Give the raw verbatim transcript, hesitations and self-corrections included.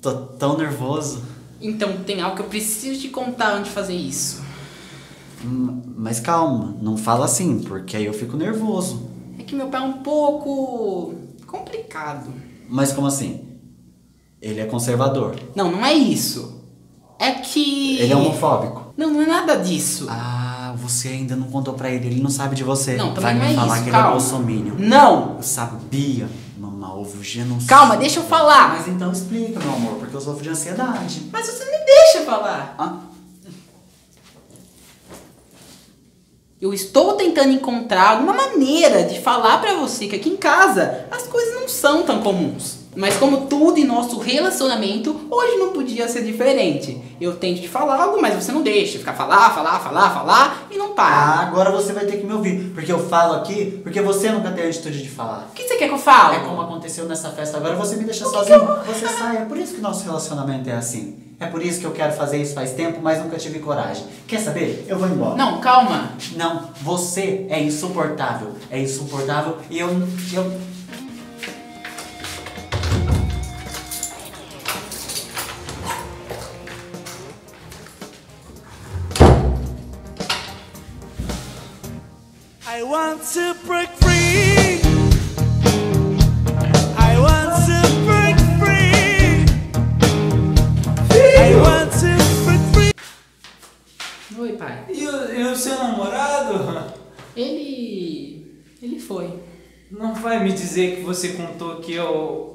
tô tão nervoso. Então tem algo que eu preciso te contar antes de fazer isso. Hum, Mas calma, não fala assim, porque aí eu fico nervoso. É que meu pai é um pouco complicado. Mas como assim? Ele é conservador. Não, não é isso. É que... Ele é homofóbico. Não, não é nada disso. Ah, você ainda não contou pra ele, ele não sabe de você. Não, também Vai não me é falar isso, que calma. ele é bolsominion. Não! Eu sabia, mamar ovo genocida. Calma, deixa eu falar. Mas então explica, meu amor, porque eu sofro de ansiedade. Mas você não me deixa falar. Ah? Eu estou tentando encontrar uma maneira de falar pra você que aqui em casa as coisas não são tão comuns. Mas como tudo em nosso relacionamento, hoje não podia ser diferente. Eu tento te falar algo, mas você não deixa. Fica falar, falar, falar, falar e não para. Ah, agora você vai ter que me ouvir. Porque eu falo aqui, porque você nunca tem a atitude de falar. O que você quer que eu fale? É como aconteceu nessa festa, agora você me deixa O que sozinho. que eu- Você sai, é por isso que o nosso relacionamento é assim. É por isso que eu quero fazer isso faz tempo, mas nunca tive coragem. Quer saber? Eu vou embora. Não, calma. Não, você é insuportável. É insuportável e eu... eu... I want to break free. I want to break free. I want to break free. Oi, pai. E o, e o seu namorado? Ele... Ele foi. Não vai me dizer que você contou que eu